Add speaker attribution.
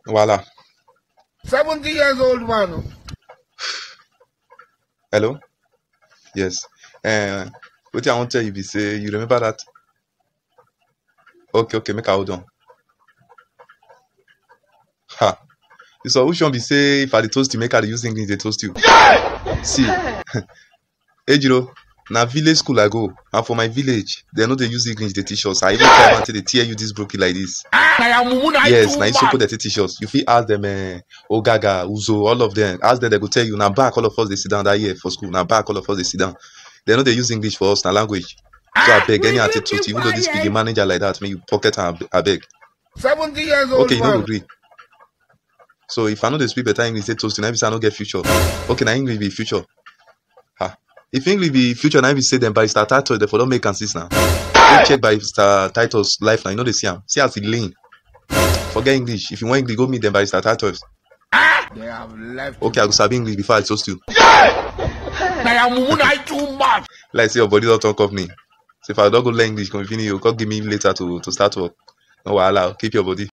Speaker 1: Voila.
Speaker 2: 70 years old man.
Speaker 1: Hello? Yes. What I want to tell you be say you remember that? Okay, make I hold on. Ha. So which one be say if I dey toast you, make I dey use English dey toast you? See, Ejiro, na village school I go, and for my village, they no dey use English dey teach us. I even try am until they tear you this broken like this. Yes, na you suppose dey teach us. You fit ask them, Ogaga, Uzo, all of them. Ask them, they go tell you. Na back all of us dey sit down that year for school. Na back all of us dey sit down. They no dey use English for us, na language. So I beg any attitude, even though this big manager like that, make you pocket am, I beg.
Speaker 2: 70 years old
Speaker 1: Okay, you no
Speaker 2: man.
Speaker 1: go gree. So if I know they speak better English, say toast, now be say I no get future. Okay, now English be future. Ha. If English be future, now be say them Barrister Titus, they for don't make consist now. Go check Barrister Titus life now, you know they see him. See as he lean. Forget English. If you want English, go meet them Barrister Titus.
Speaker 2: They have left.
Speaker 1: Okay, I go sabi English before I toast you.
Speaker 2: Too much.
Speaker 1: Like say your body don't talk of me. So if I don't go learn English, continue, you come give me later to start work. No wahala, keep your body.